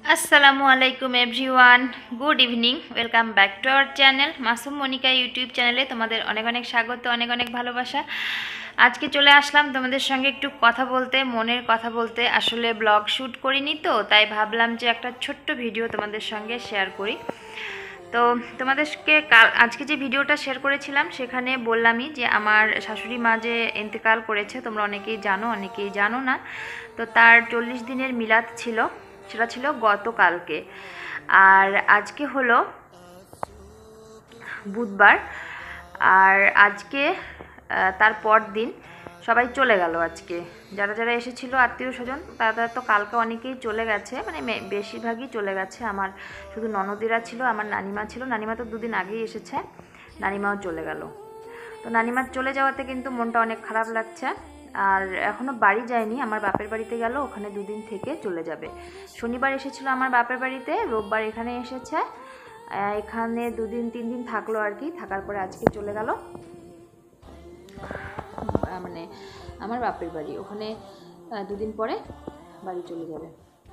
আসসালামু আলাইকুম everyone, good evening. Welcome back to our channel Masum Monika YouTube চ্যানেলে তোমাদের অনেক অনেক স্বাগত, অনেক অনেক ভালোবাসা। আজকে চলে আসলাম তোমাদের সঙ্গে একটু কথা বলতে, মনের কথা বলতে। আসলে ব্লগ শ্যুট করিনি তো, তাই ভাবলাম যে একটা ছোট্ট ভিডিও তোমাদের সঙ্গে শেয়ার করি। তো তোমাদেরকে আজকে যে ভিডিওটা শেয়ার করেছিলাম সেখানে বললামই যে আমার শাশুড়ি মা যে ইন্তেকাল করেছে, তোমরা অনেকেই জানো, অনেকেই জানো না। তো তার 40 দিনের মিলাদ ছিল, সেটা ছিল গতকালকে। আর আজকে হলো বুধবার। আর আজকে তার পর দিন সবাই চলে গেল। আজকে যারা যারা এসেছিলো আত্মীয় স্বজন তারা তো কালকে অনেকেই চলে গেছে, মানে বেশিরভাগই চলে গেছে। আমার শুধু ননদিরা ছিল, আমার নানিমা ছিল। নানিমা তো দুদিন আগেই এসেছে, নানিমাও চলে গেল। তো নানিমার চলে যাওয়াতে কিন্তু মনটা অনেক খারাপ লাগছে। আর এখনও বাড়ি যায়নি, আমার বাপের বাড়িতে গেল, ওখানে দুদিন থেকে চলে যাবে। শনিবার এসেছিলো আমার বাপের বাড়িতে, রোববার এখানে এসেছে। এখানে 2-3 দিন থাকলো আর কি। থাকার পরে আজকে চলে গেল মানে আমার বাপের বাড়ি, ওখানে 2 দিন পরে বাড়ি চলে যাবে।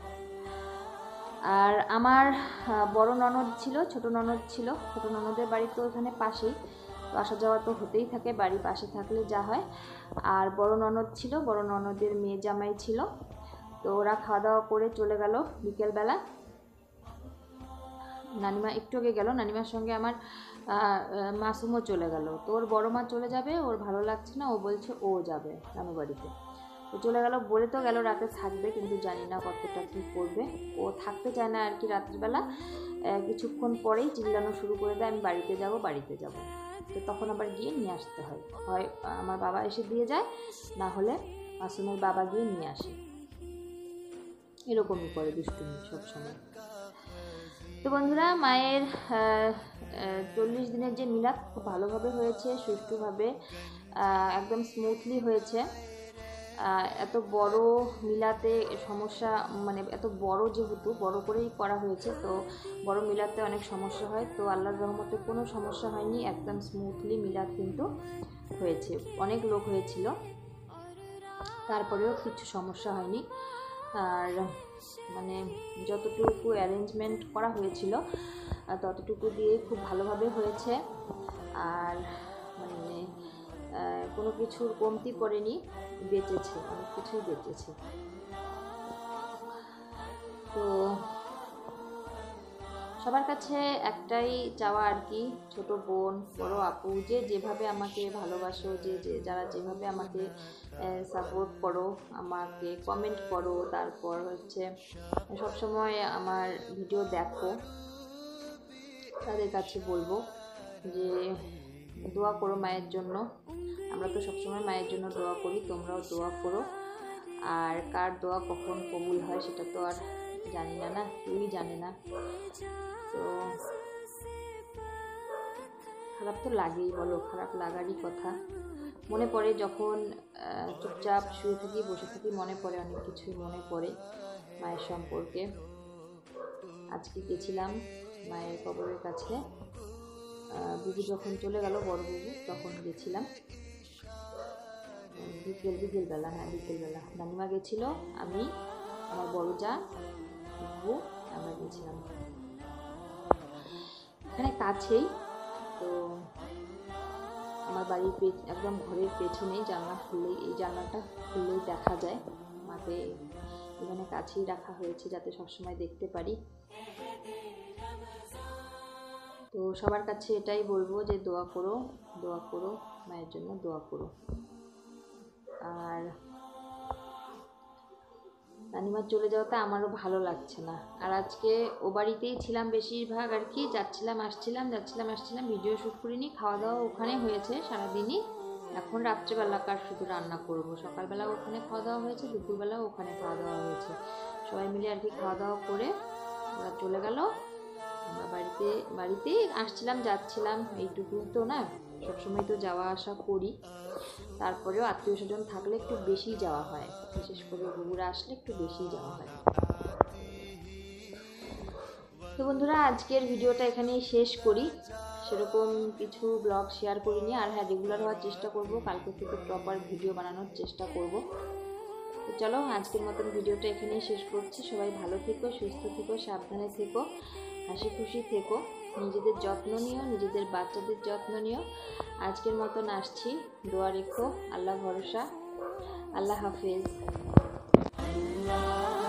আর আমার বড় ননদ ছিল, ছোট ননদ ছিল। ছোট ননদের বাড়ি তো এখানে পাশেই, তো আসা যাওয়া তো হতেই থাকে, বাড়ি পাশে থাকলে যা হয়। আর বড় ননদ ছিল, বড় ননদের মেয়ে জামাই ছিল। তো ওরা খাওয়া দাওয়া করে চলে গেল বিকেলবেলা। নানিমা একটু আগে গেল, নানিমার সঙ্গে আমার মাসুমও চলে গেল। তো ওর বড় মা চলে যাবে, ওর ভালো লাগছে না, ও বলছে ও যাবে নানু বাড়িতে। ও চলে গেল, বলে তো গেল রাতে থাকবে, কিন্তু জানি না কতটা কী করবে। ও থাকতে চায় না আর কি রাত্রিবেলা। কিছুক্ষণ পরেই চিল্লানো শুরু করে দেয়, আমি বাড়িতে যাব, বাড়িতে যাব। তো তখন আবার গিয়ে নিয়ে আসতে হয়, হয় আমার বাবা এসে দিয়ে যায়, না হলে মাসুমের বাবা গিয়ে নিয়ে আসে। এরকমই করে দুষ্টুমি সবসময়। তো বন্ধুরা, মায়ের 40 দিনের যে মিলাদ খুব ভালোভাবে হয়েছে, সুষ্ঠুভাবে, একদম স্মুথলি হয়েছে। এত বড় মিলাতে সমস্যা, মানে এত বড় যেহেতু বড় করেই করা হয়েছে, তো বড় মিলাতে অনেক সমস্যা হয়। তো আল্লাহর রহমতে কোনো সমস্যা হয়নি, একদম স্মুথলি মিলাদ কিন্তু হয়েছে। অনেক লোক হয়েছিল, তারপরেও কিছু সমস্যা হয়নি। আর মানে যতটুকু অ্যারেঞ্জমেন্ট করা হয়েছিল ততটুকু দিয়ে খুব ভালোভাবে হয়েছে। আর মানে কোনো কিছুর কমতি পড়েনি, বেঁচেছে, অনেক কিছুই বেঁচেছে। তো সবার কাছে একটাই চাওয়া আর কি, ছোট বোন, বড় আপু, যে যেভাবে আমাকে ভালোবাসো, যারা যেভাবে আমাকে সাপোর্ট করো, আমাকে কমেন্ট করো, তারপর হচ্ছে সবসময় আমার ভিডিও দেখো, তাদের কাছে বলবো যে দোয়া করো মায়ের জন্য। আমরা তো সবসময় মায়ের জন্য দোয়া করি, তোমরাও দোয়া করো। আর কার দোয়া কখন কবুল হয় সেটা তো আর জানি না, না কেউই জানে না। তো খারাপ তো লাগেই, বলো, খারাপ লাগারই কথা। মনে পড়ে যখন চুপচাপ শুয়ে থাকি, বসে থাকি, মনে পড়ে, অনেক কিছুই মনে পড়ে মায়ের সম্পর্কে। আজকে গেছিলাম মায়ের কবরের কাছে, বুবু যখন চলে গেল, বড় বুবু, তখন গেছিলাম বিকেলবেলা। হ্যাঁ, বিকেলবেলা নানিমা গেছিলো, আমি, আমার বড় যা, বুবু, আমরা গেছিলাম। এখানে কাছেই। তো আমার বাড়ির একদম ঘরের পেছনেই জানলা খুললেই, এই জানলাটা খুললেই দেখা যায় মাকে। এখানে কাছেই রাখা হয়েছে যাতে সবসময় দেখতে পারি। তো সবার কাছে এটাই বলবো যে দোয়া করো, দোয়া করো, মায়ের জন্য দোয়া করো। আর নানিমার চলে যাওয়াতে আমারও ভালো লাগছে না। আর আজকে ও বাড়িতেই ছিলাম বেশিরভাগ আর কি, যাচ্ছিলাম আসছিলাম, ভিডিও শ্যুট করিনি। খাওয়া দাওয়া ওখানে হয়েছে সারাদিনই। এখন রাত্রেবেলাকার শুধু রান্না করব। সকালবেলা ওখানে খাওয়া দাওয়া হয়েছে, দুপুরবেলাও ওখানে খাওয়া দাওয়া হয়েছে। সবাই মিলে আর কি খাওয়া দাওয়া করে ওরা চলে গেল। আমরা বাড়িতেই আসছিলাম, যাচ্ছিলাম, এইটুকু তো না, সবসময় তো যাওয়া আসা করি। তারপরেও আত্মীয় স্বজন থাকলে একটু বেশি যাওয়া হয়, বিশেষ করে বুবুরা আসলে একটু বেশি যাওয়া হয়। তো বন্ধুরা, আজকের ভিডিওটা এখানেই শেষ করি। সেরকম কিছু ব্লগ শেয়ার করিনি। আর হ্যাঁ, রেগুলার হওয়ার চেষ্টা করব, কালকে থেকে প্রপার ভিডিও বানানোর চেষ্টা করব। তো চলো আজকের মতন ভিডিওটা এখানেই শেষ করছি। সবাই ভালো থেকো, সুস্থ থেকো, সাবধানে থেকো, হাসি খুশি থেকো, নিজেদের যত্ন নিও, নিজেদের বাচ্চাদের যত্ন নিও। আজকের মতন আসছি, দোয়া রেখো, আল্লাহ ভরসা, আল্লাহ হাফেজ।